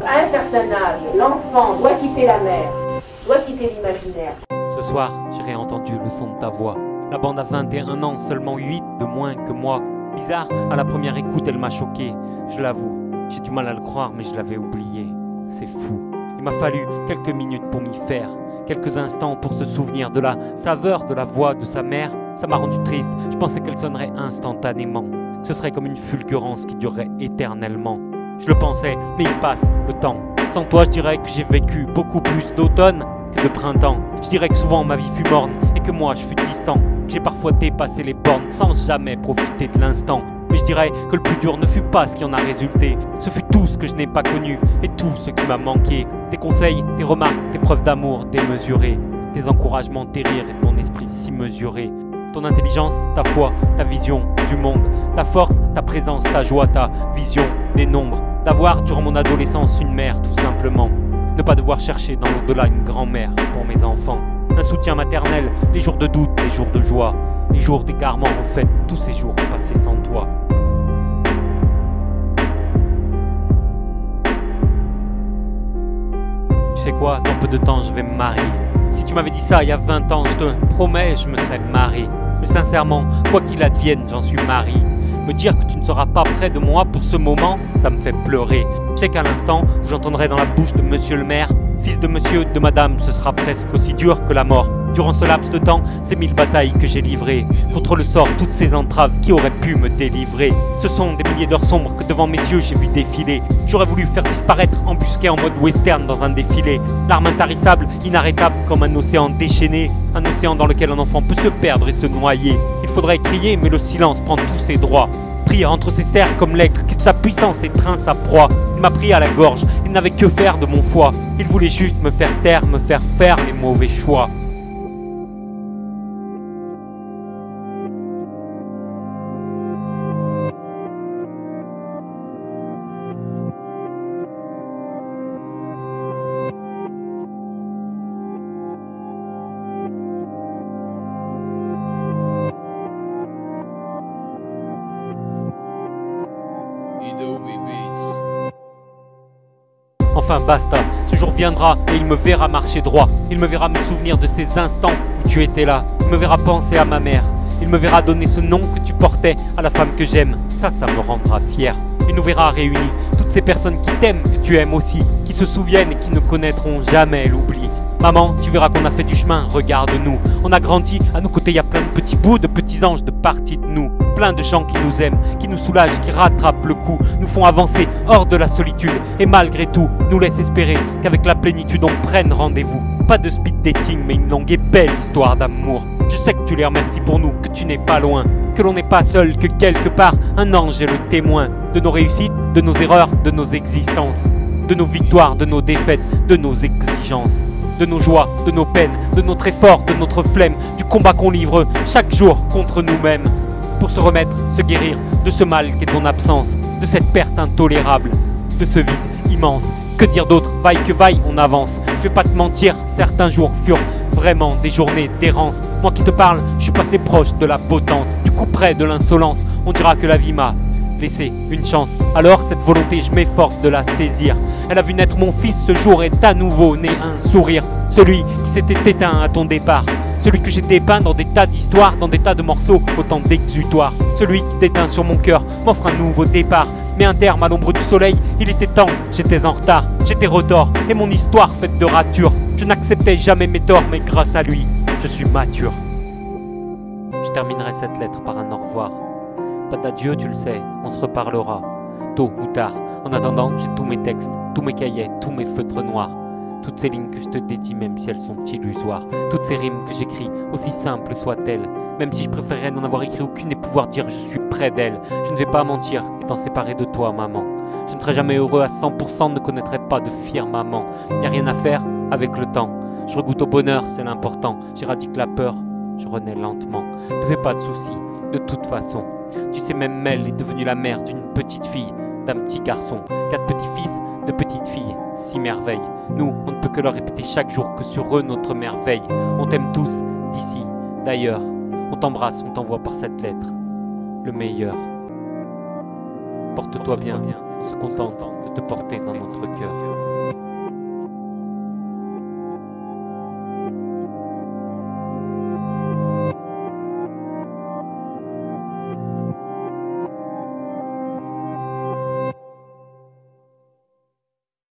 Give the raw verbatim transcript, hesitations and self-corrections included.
À un certain âge, l'enfant doit quitter la mer, doit quitter l'imaginaire. Ce soir, j'ai réentendu le son de ta voix. La bande a vingt et un ans, seulement huit de moins que moi. Bizarre, à la première écoute, elle m'a choqué. Je l'avoue, j'ai du mal à le croire, mais je l'avais oublié. C'est fou. Il m'a fallu quelques minutes pour m'y faire. Quelques instants pour se souvenir de la saveur de la voix de sa mère. Ça m'a rendu triste, je pensais qu'elle sonnerait instantanément. Que ce serait comme une fulgurance qui durerait éternellement. Je le pensais, mais il passe le temps. Sans toi, je dirais que j'ai vécu beaucoup plus d'automne que de printemps. Je dirais que souvent ma vie fut morne et que moi je fus distant. Que j'ai parfois dépassé les bornes sans jamais profiter de l'instant. Mais je dirais que le plus dur ne fut pas ce qui en a résulté. Ce fut tout ce que je n'ai pas connu et tout ce qui m'a manqué. Tes conseils, tes remarques, tes preuves d'amour démesurées. Tes encouragements, tes rires et ton esprit si mesuré. Ton intelligence, ta foi, ta vision du monde. Ta force, ta présence, ta joie, ta vision des nombres. D'avoir durant mon adolescence une mère tout simplement. Ne pas devoir chercher dans l'au-delà une grand-mère pour mes enfants. Un soutien maternel, les jours de doute, les jours de joie. Les jours d'égarement, en fait, tous ces jours passés sans toi. Tu sais quoi, dans peu de temps je vais me marier. Si tu m'avais dit ça il y a vingt ans, je te promets, je me serais marié. Mais sincèrement, quoi qu'il advienne, j'en suis marié. Me dire que tu ne seras pas près de moi pour ce moment, ça me fait pleurer. Je sais qu'à l'instant où j'entendrai dans la bouche de monsieur le maire, fils de monsieur, de madame, ce sera presque aussi dur que la mort. Durant ce laps de temps, ces mille batailles que j'ai livrées, contre le sort, toutes ces entraves qui auraient pu me délivrer. Ce sont des milliers d'heures sombres que devant mes yeux j'ai vu défiler. J'aurais voulu faire disparaître, embusqué en mode western dans un défilé. L'arme intarissable, inarrêtable comme un océan déchaîné. Un océan dans lequel un enfant peut se perdre et se noyer. Il faudrait crier, mais le silence prend tous ses droits. Prier entre ses serres comme l'aigle qui de sa puissance étreint sa proie. Il m'a pris à la gorge, il n'avait que faire de mon foie. Il voulait juste me faire taire, me faire faire les mauvais choix. Enfin basta, ce jour viendra et il me verra marcher droit. Il me verra me souvenir de ces instants où tu étais là. Il me verra penser à ma mère. Il me verra donner ce nom que tu portais à la femme que j'aime. Ça, ça me rendra fier. Il nous verra réunis, toutes ces personnes qui t'aiment, que tu aimes aussi, qui se souviennent et qui ne connaîtront jamais l'oubli. Maman, tu verras qu'on a fait du chemin, regarde-nous. On a grandi, à nos côtés il y a plein de petits bouts, de petits anges de partie de nous. Plein de gens qui nous aiment, qui nous soulagent, qui rattrapent le coup, nous font avancer hors de la solitude. Et malgré tout, nous laissent espérer qu'avec la plénitude on prenne rendez-vous. Pas de speed dating, mais une longue et belle histoire d'amour. Je sais que tu les remercies pour nous, que tu n'es pas loin, que l'on n'est pas seul, que quelque part un ange est le témoin de nos réussites, de nos erreurs, de nos existences, de nos victoires, de nos défaites, de nos exigences. De nos joies, de nos peines, de notre effort, de notre flemme, du combat qu'on livre chaque jour contre nous-mêmes. Pour se remettre, se guérir de ce mal qu'est ton absence, de cette perte intolérable, de ce vide immense. Que dire d'autre? Vaille que vaille, on avance. Je vais pas te mentir, certains jours furent vraiment des journées d'errance. Moi qui te parle, je suis passé proche de la potence, du coup près de l'insolence. On dira que la vie m'a laissé une chance. Alors cette volonté, je m'efforce de la saisir. Elle a vu naître mon fils ce jour, est à nouveau né un sourire. Celui qui s'était éteint à ton départ. Celui que j'ai dépeint dans des tas d'histoires, dans des tas de morceaux, autant d'exutoires. Celui qui déteint sur mon cœur m'offre un nouveau départ. Mais un terme à l'ombre du soleil, il était temps, j'étais en retard, j'étais retors, et mon histoire faite de ratures. Je n'acceptais jamais mes torts, mais grâce à lui, je suis mature. Je terminerai cette lettre par un au revoir. Pas d'adieu, tu le sais, on se reparlera, tôt ou tard. En attendant, j'ai tous mes textes, tous mes cahiers, tous mes feutres noirs. Toutes ces lignes que je te dédie, même si elles sont illusoires. Toutes ces rimes que j'écris, aussi simples soient-elles. Même si je préférerais n'en avoir écrit aucune et pouvoir dire je suis près d'elle. Je ne vais pas mentir, étant séparé de toi, maman. Je ne serai jamais heureux à cent pour cent, ne connaîtrai pas de fière maman. Y a rien à faire avec le temps. Je regoute au bonheur, c'est l'important. J'éradique la peur, je renais lentement. Ne fais pas de soucis, de toute façon. Tu sais, même Mel est devenue la mère d'une petite fille, d'un petit garçon. Quatre petits-fils de petites filles, six merveilles. Nous, on ne peut que leur répéter chaque jour que sur eux notre merveille. On t'aime tous, d'ici, d'ailleurs. On t'embrasse, on t'envoie par cette lettre le meilleur. Porte-toi bien, se contente de te porter dans notre cœur.